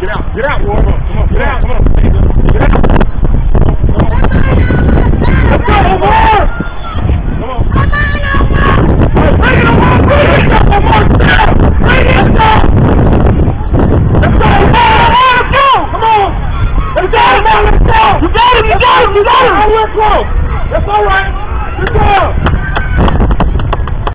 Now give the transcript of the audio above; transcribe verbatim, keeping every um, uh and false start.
Get out. Get out, boy. Come on. Come on. Get out. Come on. Get out. Let's go, Omar. Come on. Bring it, Omar. Bring it up, Omar. Bring it up. Let's go, Omar. Let's go. Come on. Let's go, Omar. Let's go. You got him. You got him. You got him. I went close. That's all right. Good job.